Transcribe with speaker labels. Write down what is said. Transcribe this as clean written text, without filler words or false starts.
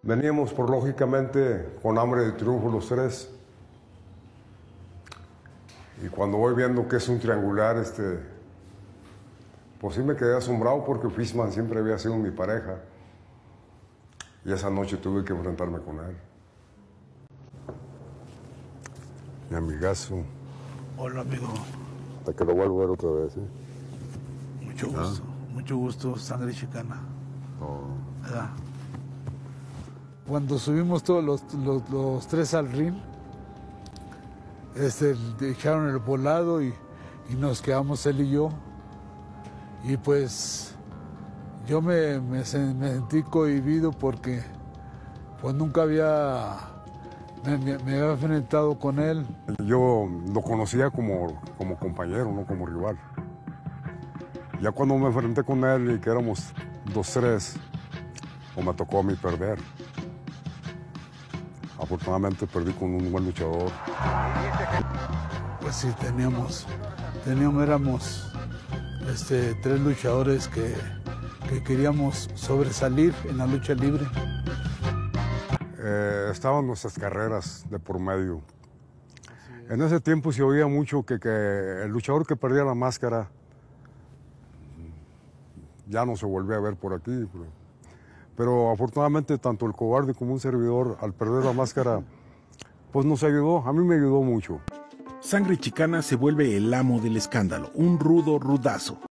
Speaker 1: Veníamos por lógicamente con hambre de triunfo los tres. Y cuando voy viendo que es un triangular, pues sí me quedé asombrado porque Fishman siempre había sido mi pareja. Y esa noche tuve que enfrentarme con él. Mi amigazo.
Speaker 2: Hola, amigo.
Speaker 1: Hasta que lo vuelvo a ver otra vez, ¿eh?
Speaker 2: Mucho gusto, sangre chicana.
Speaker 1: No.
Speaker 2: ¿Verdad? Cuando subimos todos los tres al ring, echaron el volado y nos quedamos él y yo. Y pues yo me sentí cohibido porque pues nunca me había enfrentado con él.
Speaker 1: Yo lo conocía como compañero, no como rival. Ya cuando me enfrenté con él y que éramos 2-3, pues me tocó a mí perder. Afortunadamente perdí con un buen luchador.
Speaker 2: Pues sí, éramos tres luchadores que queríamos sobresalir en la lucha libre.
Speaker 1: Estaban nuestras carreras de por medio. En ese tiempo se oía mucho que el luchador que perdía la máscara ya no se volvía a ver por aquí. Pero afortunadamente tanto el cobarde como un servidor, al perder la máscara, pues nos ayudó. A mí me ayudó mucho.
Speaker 3: Sangre Chicana se vuelve el amo del escándalo, un rudazo.